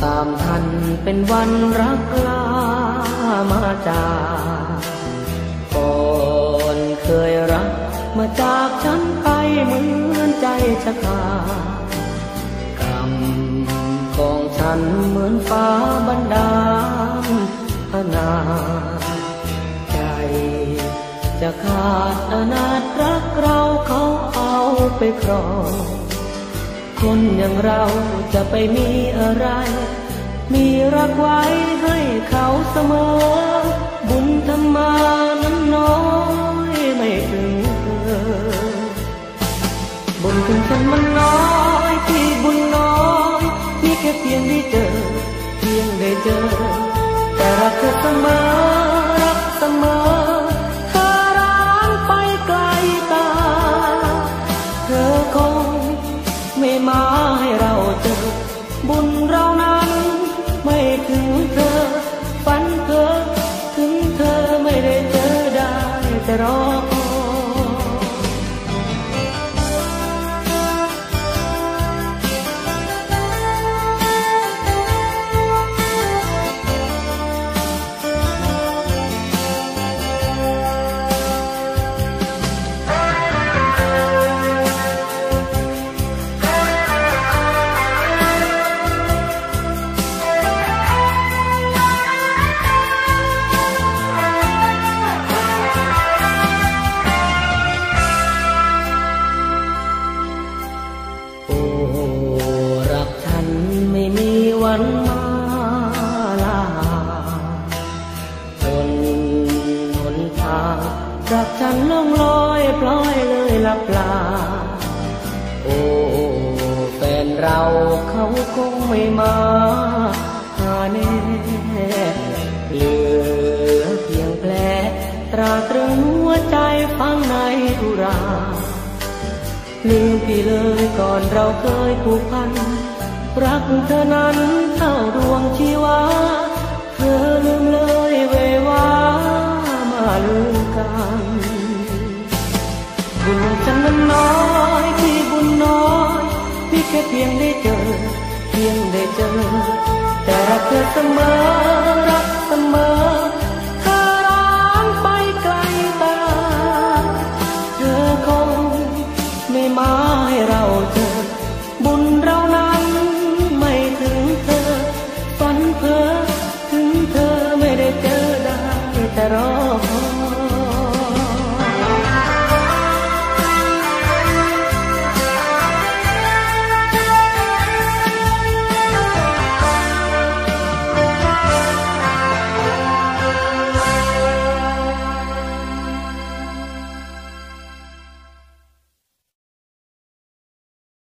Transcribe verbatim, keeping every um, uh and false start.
ตามทันเป็นวันรักลามาจากก่อนเคยรักมาจากฉันไปเหมือนใจจะขาดกรรมของฉันเหมือนฟ้าบันดาลอนาใจจะขาดอนาถรักเราเขาเอาไปครองคนอย่างเราจะไปมีอะไรมีรักไว้ให้เขาเสมอบุญธรรมานั้นน้อยไม่ถึงเธอบุญถึงฉันมันน้อยที่บุญน้อยมีแค่เพียงได้เจอเพียงได้เจอแต่รักเธอเสมอรักเสมอเธอร้างไปไกลตาเธอคงไม่มาให้เราเจอบุญเรานั้นไม่ถึงเธอฝันเพ้อถึงเธอไม่ได้เจอได้แต่รอวันมาลาจนหนทางรักฉันล่องลอยปล่อยเลยลับลาโอ้แฟนเราเขาคงไม่มาหาแน่เหลือเพียงแผลตราตรึงหัวใจฟังในอุราลืมพี่เลยก่อนเราเคยผูกพันรักเธอนั้นเท่าดวงชีวาเธอลืมเลยเววามาลืมกันบุญฉันนั้นน้อยที่บุญน้อยมีแค่เพียงได้เจอเพียงได้เจอแต่รักเธอเสมอรักเสมอ